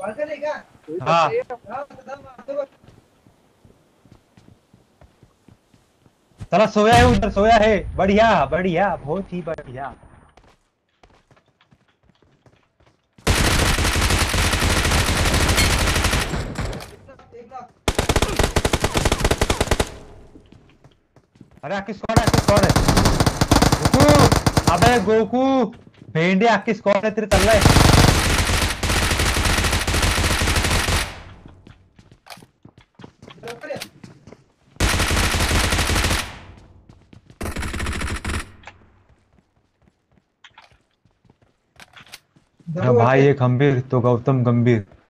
हाँ चला, सोया है उधर, सोया है। बढ़िया बढ़िया, बहुत ही बढ़िया। अरे आकी स्क्वाड है, आकी स्क्वाड है। गोकू, अबे गोकू, भेंडे आकी स्क्वाड है तेरे चल रहा है। अरे भाई ये गंभीर तो गौतम गंभीर।